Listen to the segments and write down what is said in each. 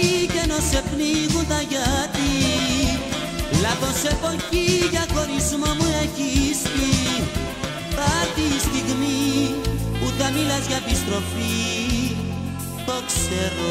εποχή κι ενώ σε πνίγουν τα γιατί. Λάθος εποχή για χωρισμό μου έχεις πει. Θα έρθει η στιγμή που θα μιλάς για επιστροφή, το ξέρω.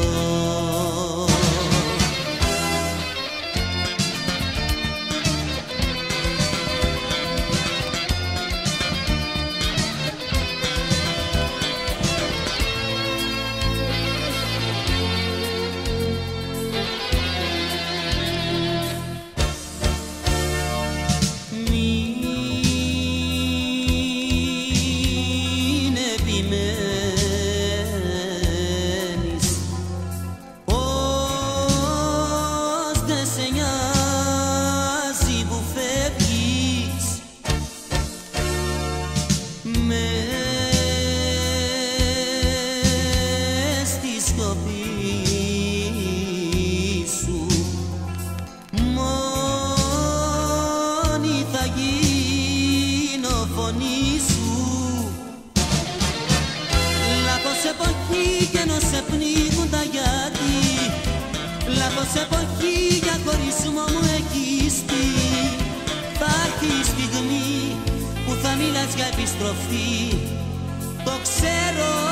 Λάθος εποχή κι ενώ σε πνίγουν τα γιατί. Λάθος εποχή για χωρισμό μου έχεις πει. Θα έρθει η στιγμή που θα μιλάς για επιστροφή, το ξέρω.